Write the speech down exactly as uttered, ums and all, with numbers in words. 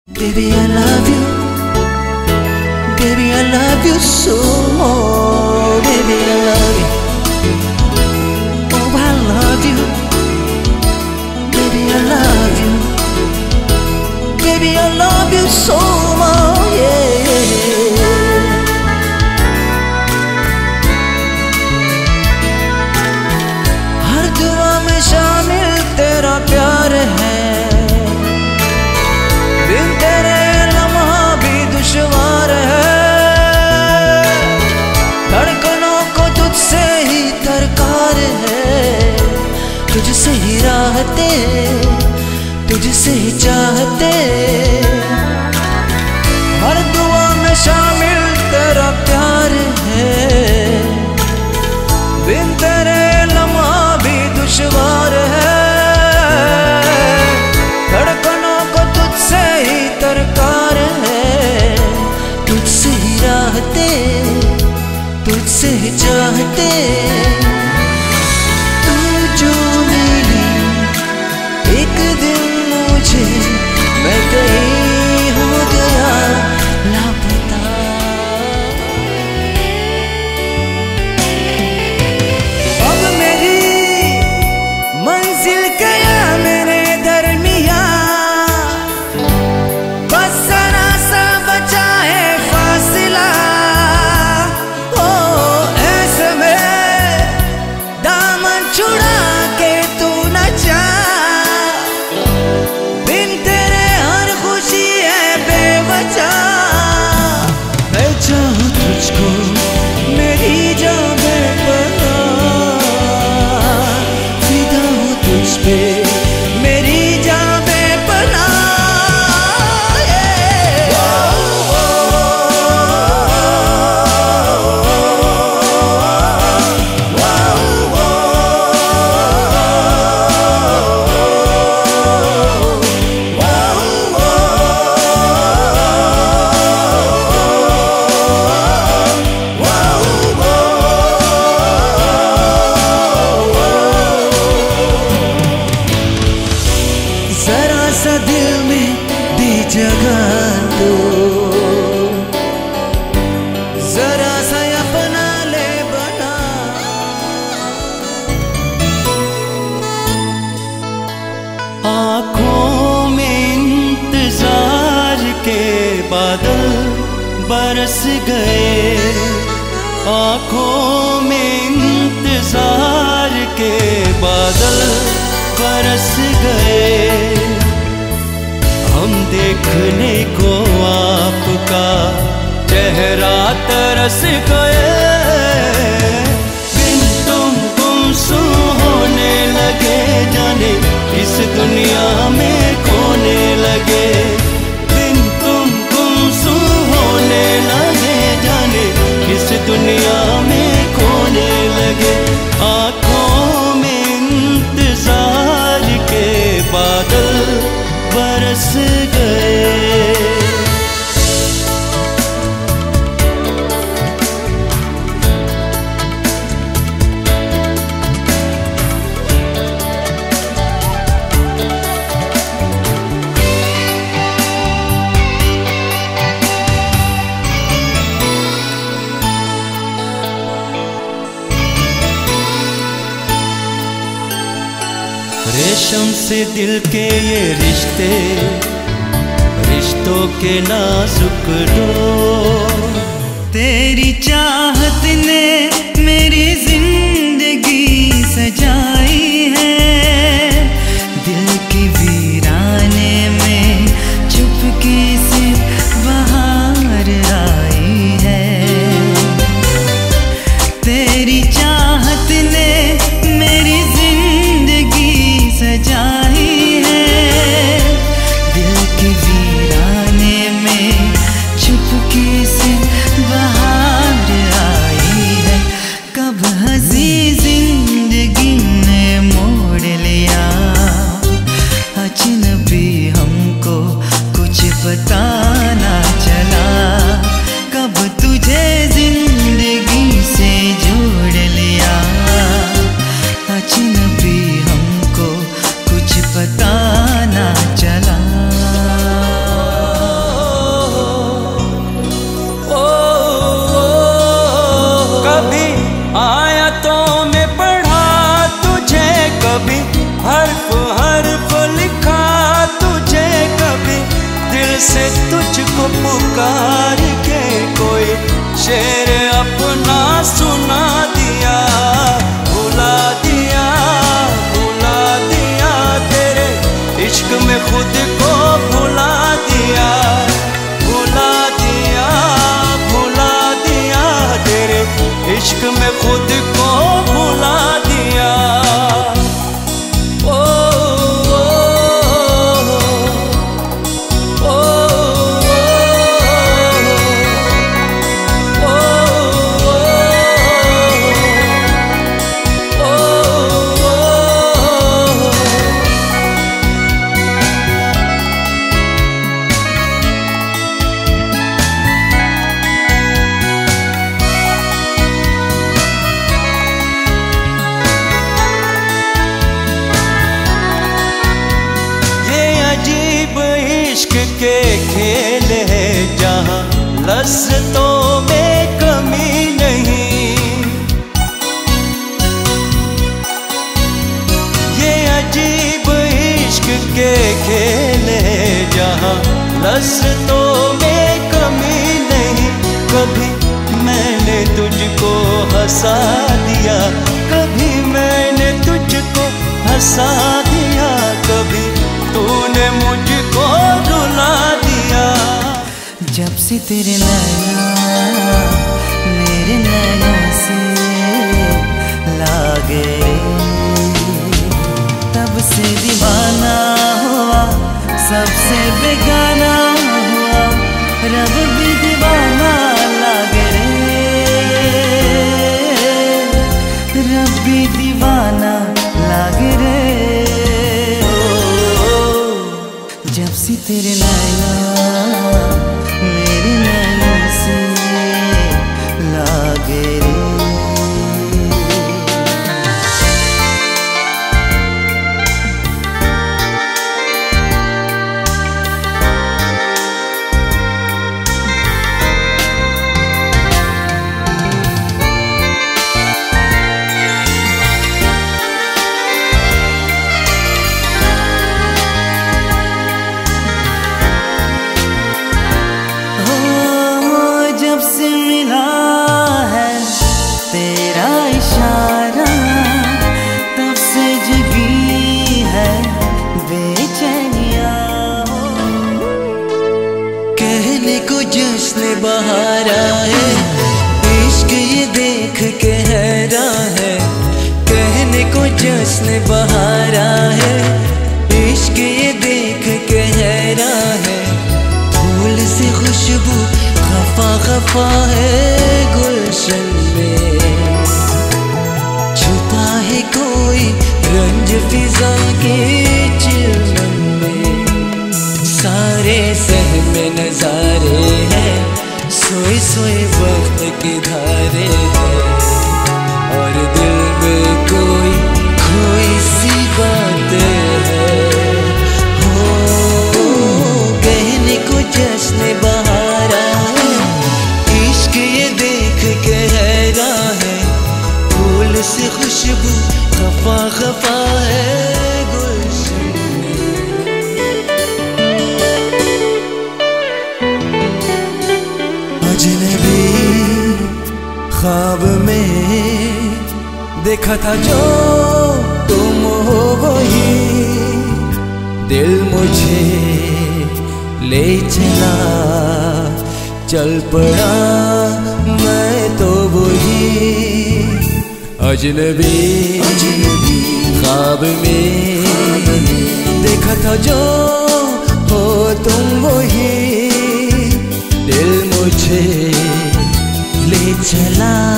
Baby, I love you. Baby, I love you so. Baby, I love you. Oh, I love you. Baby, I love you. Baby, I love you so much. Yeah. हर दुआ में शामिल तेरा प्यार है, बिन तेरे लम्हा भी दुश्वार है। धड़कनों को तुझसे ही दरकार है, तुझसे ही राहते, तुझसे ही चाहते। हर दुआ में शामिल तेरा प्यार है, बिन तेरे लम्हा भी दुश्वार है। धड़कनों को तुझसे ही दरकार है, तुझसे ही राहते, तुझसे ही चाहते। तू जो मिली एक दिन मुझे, मैं कहीं हो गया लापता। अब मेरी मंजिल गया मेरे दरमिया, बस जरा सा बचा है फासिला। ओ ऐसे में दामन छुड़ा के तू न जा, बिन तेरे हर खुशी है बेवजह। मैं चाहूं तुझको मेरी जान बेपनाह, फिदा हूं तुझ पे मेरी जान बेपनाह। जरा सा दिल में दे जगह दो, जरा सा अपना ले बना। आँखों में इंतजार के बादल बरस गए, आँखों में इंतजार के बादल बरस गए। हम देखने को आपका चेहरा तरस गए, बिन तुम गुमसुम होने लगे, जाने इस दुनिया में खोने लगे। बिन तुम गुमसुम होने लगे, जाने इस दुनिया में खोने लगे। आँखों में इंतजार के बादल बरस गए। रेशम से दिल के ये रिश्ते, रिश्तों के नाजुक डोर। तेरी चाहत ने मेरी जिंदगी सजाई है, दिल की वीराने में चुपके से बहार आई है। तेरी चाहत ने मेरी जिंदगी सजाई है, दिल की वीराने में चुपके से बहार आई है। कब हंसी जिंदगी ने मोड़ लिया, अजनबी हमको कुछ पता ना चला। कब तुझे जिंदगी से जोड़ लिया, अजनबी हमको कुछ पता ना चला। इश्क के खेल है जहाँ लज़्ज़तों में कमी नहीं। ये अजीब इश्क के खेल है जहाँ लज़्ज़तों में कमी नहीं। कभी मैंने तुझको हंसा दिया, कभी मैंने तुझको हंसा दिया, कभी तूने मुझको रुला दिया। जब से तेरे नैना मेरे नैना से लागे, तब से दीवाना हुआ, सबसे बेगाना हुआ, रब भी दीवाना लागे रे, रब भी दीवाना लागे रे। जब से तेरे नैना मेरे नैना से लागे रे। कहने को जश्न बहारा है, इश्क ये देख के हैरान है। कहने को जश्न बहारा है, इश्क ये देख के हैरान है। फूल से खुशबू खफा खफा है गुलशन में, छुपा है कोई रंज फिजा के चिलमन में। सारे सहमे नजारे हैं, सोए सोए वक्त की धारे हैं, और दिल में कोई कोई सी बात है। हो कहने को जश्न बहारा है, इश्क ये देख के हैरान है। फूल से खुशबू खफा खफा है गुलशन में। अजनबी ख्वाब में देखा था जो तुम हो वही, दिल मुझे ले चला, चल पड़ा मैं तो वही। अजनबी ख्वाब में देखा था जो हो तुम वही, दिल मुझे ले चला,